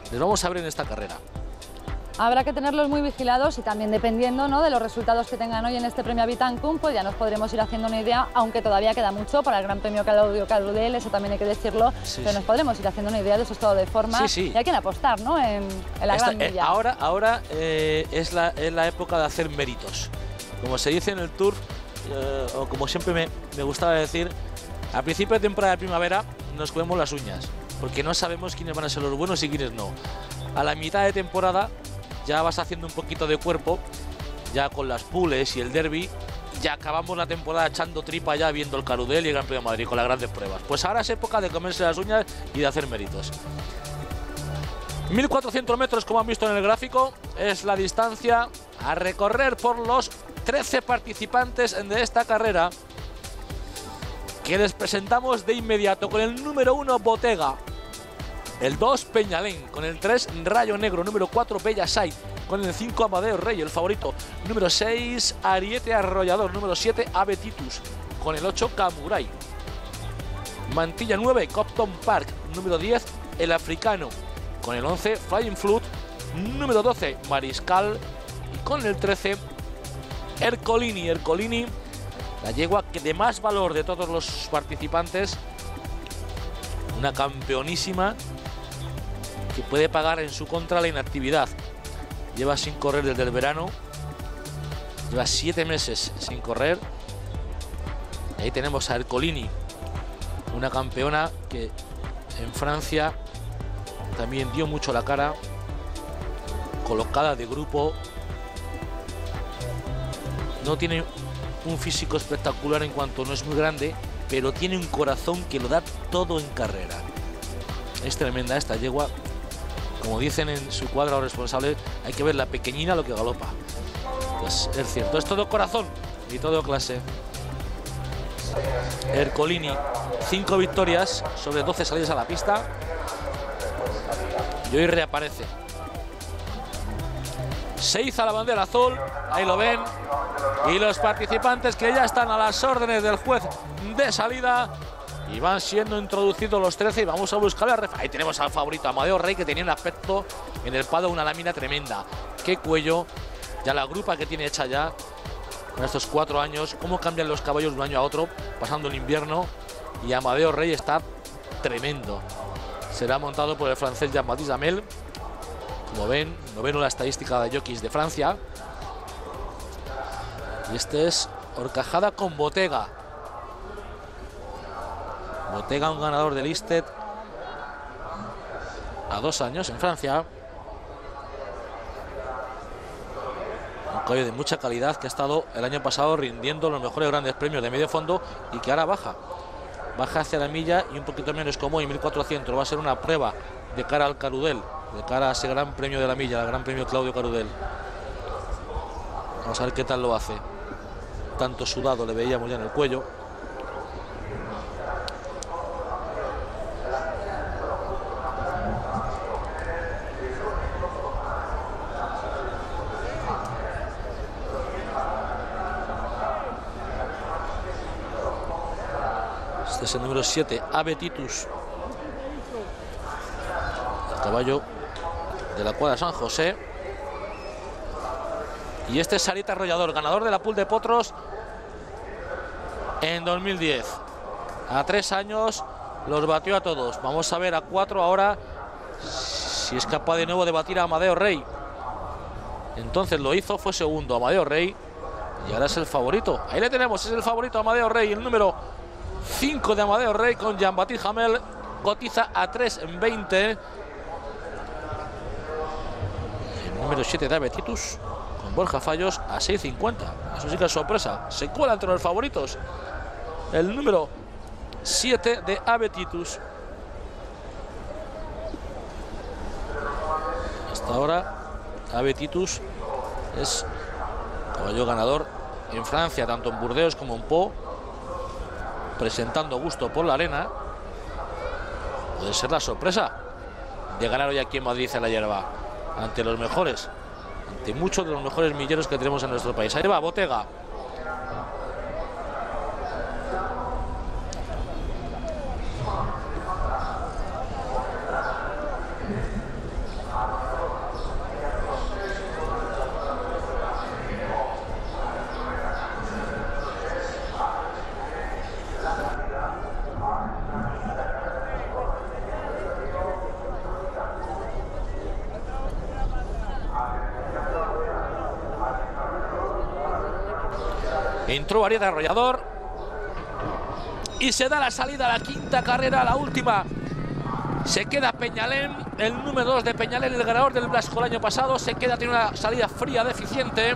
les vamos a ver en esta carrera. Habrá que tenerlos muy vigilados y también dependiendo, ¿no?, de los resultados que tengan hoy en este premio Avitankum, pues ya nos podremos ir haciendo una idea, aunque todavía queda mucho para el Gran Premio Claudio Carudel, eso también hay que decirlo, Sí, pero sí. nos podremos ir haciendo una idea de su estado de forma Sí, sí. y hay quien apostar, ¿no?, en la Gran Milla. Ahora es la época de hacer méritos. Como se dice en el Tour, o como siempre me gustaba decir, a principio de temporada de primavera nos comemos las uñas, porque no sabemos quiénes van a ser los buenos y quiénes no. A la mitad de temporada ya vas haciendo un poquito de cuerpo, ya con las Pules y el Derby, ya acabamos la temporada echando tripa ya viendo el Carudel y el Gran Premio de Madrid con las grandes pruebas. Pues ahora es época de comerse las uñas y de hacer méritos. 1400 metros, como han visto en el gráfico, es la distancia a recorrer por los 13 participantes de esta carrera, que les presentamos de inmediato con el número 1 Bottega, el 2 Peñalén, con el 3 Rayo Negro, número 4 Bellasait, con el 5 Amadeo Rey, el favorito, número 6 Ariete Arrollador, número 7 Ave Titus, con el 8 Camuray, Mantilla 9 Copton Park, número 10 El Africano, con el 11 Flying Flood, número 12 Mariscal y con el 13 Ercolini, la yegua que de más valor de todos los participantes, una campeonísima que puede pagar en su contra la inactividad. Lleva sin correr desde el verano, lleva 7 meses sin correr. Y ahí tenemos a Ercolini, una campeona que en Francia también dio mucho la cara, colocada de grupo. No tiene un físico espectacular en cuanto no es muy grande, pero tiene un corazón que lo da todo en carrera. Es tremenda esta yegua. Como dicen en su cuadro responsable, hay que ver la pequeñina lo que galopa. Pues es cierto, es todo corazón y todo clase. Ercolini, 5 victorias sobre 12 salidas a la pista. Y hoy reaparece. 6 a la bandera azul, ahí lo ven. Y los participantes que ya están a las órdenes del juez de salida. Y van siendo introducidos los 13 y vamos a buscar la ref. Ahí tenemos al favorito Amadeo Rey, que tenía un aspecto en el pado, una lámina tremenda. Qué cuello, ya la grupa que tiene hecha ya en estos 4 años. Cómo cambian los caballos de un año a otro, pasando el invierno. Y Amadeo Rey está tremendo. Será montado por el francés Jean-Baptiste Amel. Como ven, noveno la estadística de jockeys de Francia. Y este es Horcajada con Bottega. Bottega, un ganador del Listed a 2 años en Francia. Un caballo de mucha calidad que ha estado el año pasado rindiendo los mejores grandes premios de medio fondo y que ahora baja hacia la milla y un poquito menos como hoy, 1400. Va a ser una prueba de cara al Carudel, de cara a ese gran premio de la milla, el gran premio Claudio Carudel. Vamos a ver qué tal lo hace. Tanto sudado le veíamos ya en el cuello. Este es el número 7, Ave Titus, el caballo de la cuadra San José. Y este es Sarita Arrollador, ganador de la Pool de Potros en 2010. A 3 años los batió a todos. Vamos a ver a 4 ahora si es capaz de nuevo de batir a Amadeo Rey. Entonces lo hizo, fue segundo Amadeo Rey y ahora es el favorito. Ahí le tenemos, es el favorito Amadeo Rey, el número 5 de Amadeo Rey con Jean-Baptiste Hamel, cotiza a 3,20. El número 7 de Ave Titus con Borja Fallos a 6,50. Eso sí que es sorpresa. Se cuela entre los favoritos el número 7 de Ave Titus. Hasta ahora Ave Titus es caballo ganador en Francia, tanto en Burdeos como en Pau, presentando gusto por la arena. Puede ser la sorpresa de ganar hoy aquí en Madrid en la hierba, ante los mejores, ante muchos de los mejores milleros que tenemos en nuestro país. Ahí va Bottega. Entró Arieta Arrollador y se da la salida a la quinta carrera, la última. Se queda Peñalén, el número 2 de Peñalén, el ganador del Blasco el año pasado. Se queda, tiene una salida fría, deficiente.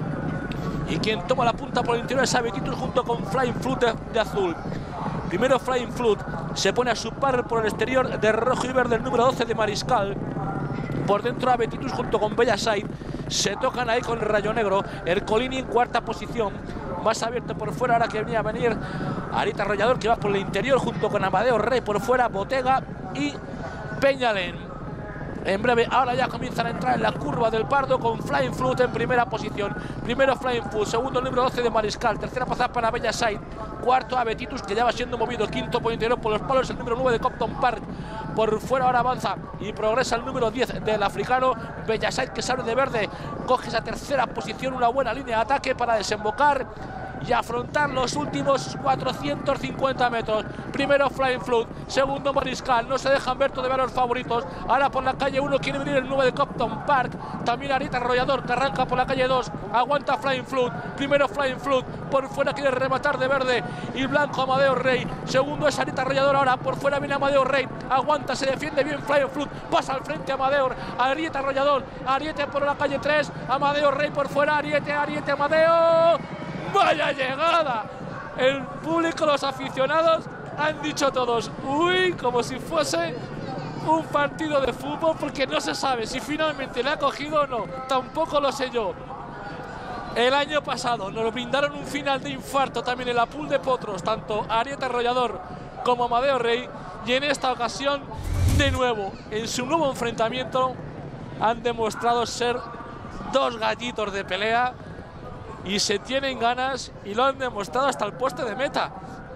Y quien toma la punta por el interior es Abetitus junto con Flying Flood de azul. Primero Flying Flood se pone a su par por el exterior de rojo y verde, el número 12 de Mariscal. Por dentro Abetitus junto con Bellaside. Se tocan ahí con Rayo Negro. Ercolini en cuarta posición. Más abierto por fuera, ahora que venía a venir Arieta Arrollador, que va por el interior junto con Amadeo Rey por fuera, Botega y Peñalén. En breve, ahora ya comienzan a entrar en la curva del Pardo con Flying Flood en primera posición. Primero Flying Flood, segundo el número 12 de Mariscal, tercera pasada para Bellaside, cuarto Abetitus, que ya va siendo movido, quinto por interior por los palos, el número 9 de Compton Park. Por fuera ahora avanza y progresa el número 10 del africano. Bellaside, que sale de verde, coge esa tercera posición, una buena línea de ataque para desembocar y afrontar los últimos 450 metros. Primero Flying Flood, segundo Mariscal, no se dejan ver todavía los favoritos. Ahora por la calle 1 quiere venir el 9 de Compton Park, también Arieta Arrollador, que arranca por la calle 2, aguanta Flying Flood, primero Flying Flood, por fuera quiere rematar de verde y blanco Amadeo Rey, segundo es Arieta Arrollador, ahora por fuera viene Amadeo Rey, aguanta, se defiende bien Flying Flood, pasa al frente Amadeo, Arieta Arrollador, Ariete por la calle 3, Amadeo Rey por fuera, Ariete, Amadeo. ¡Vaya llegada! El público, los aficionados han dicho todos uy, como si fuese un partido de fútbol, porque no se sabe si finalmente le ha cogido o no. Tampoco lo sé yo. El año pasado nos brindaron un final de infarto también en la pool de potros, tanto Arieta Arrollador como Amadeo Rey, y en esta ocasión, de nuevo, en su nuevo enfrentamiento, han demostrado ser dos gallitos de pelea y se tienen ganas, y lo han demostrado hasta el poste de meta.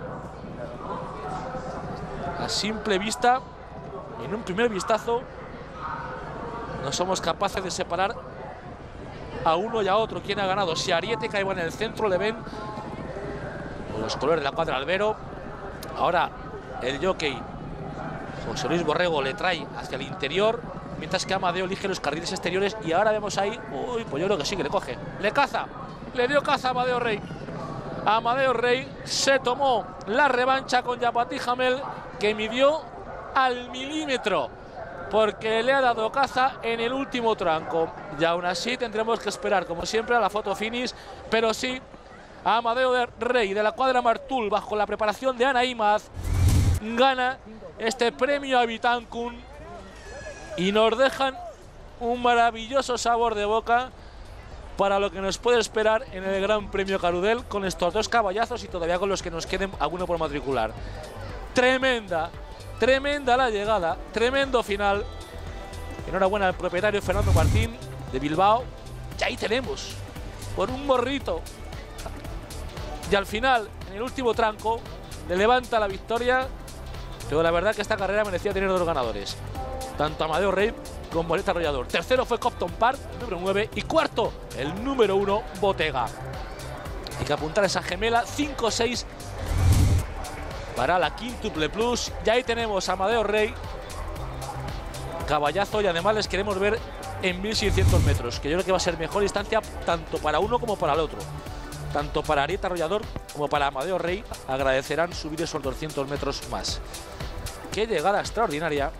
A simple vista, en un primer vistazo, no somos capaces de separar a uno y a otro quién ha ganado. Si Ariete cae en el centro, le ven los colores de la cuadra Albero. Ahora el jockey José Luis Borrego le trae hacia el interior, mientras que Amadeo elige los carriles exteriores. Y ahora vemos ahí, uy, pues yo creo que sí, que le coge, le caza, le dio caza a Amadeo Rey. Amadeo Rey se tomó la revancha con Yapati Jamel, que midió al milímetro, porque le ha dado caza en el último tranco. Y aún así tendremos que esperar, como siempre, a la foto finish. Pero sí, a Amadeo Rey de la cuadra Martul, bajo la preparación de Ana Imaz, gana este premio a Bitancum y nos dejan un maravilloso sabor de boca para lo que nos puede esperar en el Gran Premio Carudel, con estos dos caballazos y todavía con los que nos queden alguno por matricular. Tremenda la llegada, tremendo final. Enhorabuena al propietario Fernando Martín de Bilbao. Y ahí tenemos, por un morrito, y al final, en el último tranco, le levanta la victoria. Pero la verdad que esta carrera merecía tener dos ganadores, tanto Amadeo Rey como Arieta Arrollador. Tercero fue Compton Park, el número 9, y cuarto, el número 1, Botega. Hay que apuntar esa gemela 5-6 para la Quintuple Plus. Y ahí tenemos a Amadeo Rey, caballazo, y además les queremos ver en 1600 metros, que yo creo que va a ser mejor distancia tanto para uno como para el otro. Tanto para Arieta Arrollador como para Amadeo Rey agradecerán subir esos 200 metros más. Qué llegada extraordinaria.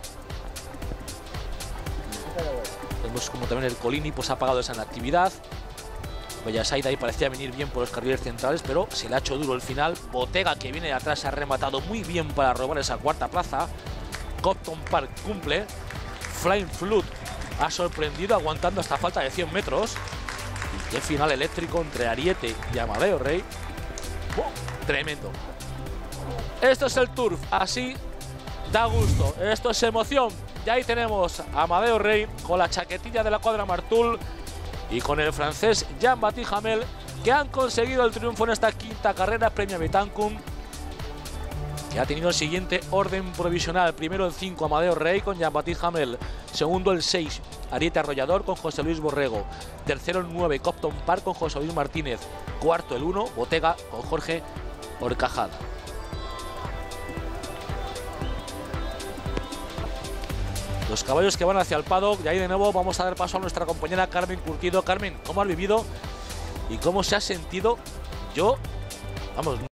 Vemos como también el Colini pues ha pagado esa inactividad. Bellaside ahí parecía venir bien por los carriles centrales, pero se le ha hecho duro el final. Botega, que viene de atrás, ha rematado muy bien para robar esa cuarta plaza. Compton Park cumple. Flying Flood ha sorprendido aguantando hasta falta de 100 metros. Y qué final eléctrico entre Ariete y Amadeo Rey. Tremendo. Esto es el turf, así da gusto, esto es emoción. Y ahí tenemos a Amadeo Rey con la chaquetilla de la cuadra Martul y con el francés Jean-Baptiste Jamel, que han conseguido el triunfo en esta quinta carrera, premio Bitancum, que ha tenido el siguiente orden provisional. Primero el 5, Amadeo Rey con Jean-Baptiste Jamel. Segundo el 6, Arieta Arrollador con José Luis Borrego. Tercero el 9, Compton Park con José Luis Martínez. Cuarto el 1, Botega con Jorge Horcajada. Los caballos que van hacia el paddock, y ahí de nuevo vamos a dar paso a nuestra compañera Carmen Curtido. Carmen, ¿cómo has vivido y cómo se ha sentido. Yo, vamos,